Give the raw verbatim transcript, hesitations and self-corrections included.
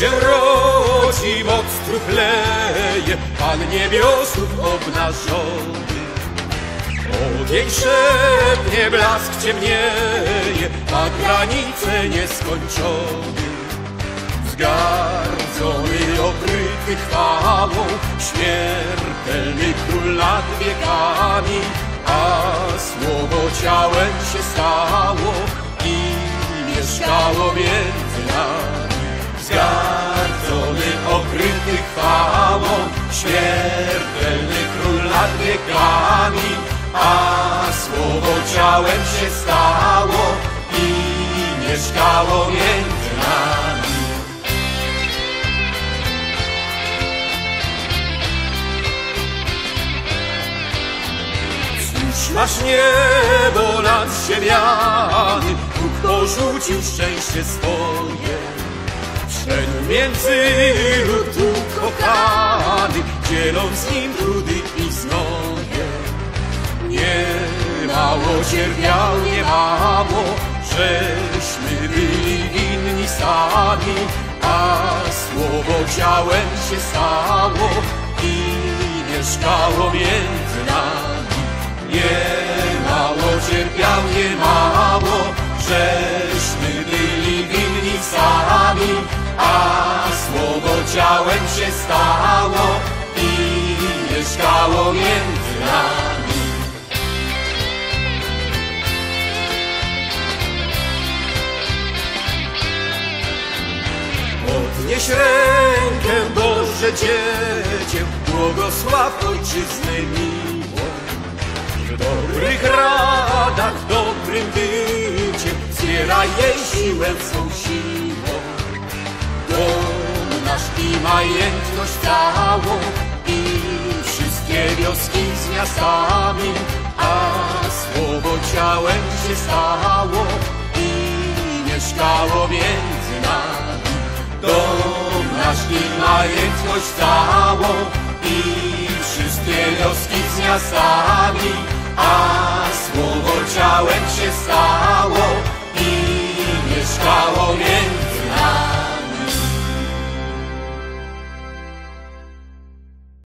się rodzi, moc truchleje, Pan niebiosów obnażony. Ogień szepnie, blask ciemnieje, ma granice nieskończone. Zgardzony, okryty chwałą, śmiertelny król nad wiekami, a słowo ciałem się stało i mieszkało między nami. Zgardzony, okryty chwałą, śmiertelny król nad wiekami, a słowo ciałem się stało i mieszkało między nami. Cóż masz niebo nad ziemiami, Bóg porzucił szczęście swoje. Wszedł między lud ukochany, dzieląc z nim trudy i znoje. Nie mało cierpiał, nie mało, żeśmy byli winni sami, a słowo ciałem się stało i mieszkało między nami. Nie mało cierpiał, nie mało, żeśmy byli winni sami, a słowo ciałem się stało i mieszkało między nami. Podnieś rękę, Boże Dziecię, błogosław ojczyznę miłą. W dobrych radach, w dobrym bycie, zbieraj jej siłę swą siłą. Dom nasz i majętność całą i wszystkie wioski z miastami, a słowo ciałem się stało i mieszkało między nami. Dom nasz i majętność całą i wszystkie wioski z miastami, a słowo ciałem się stało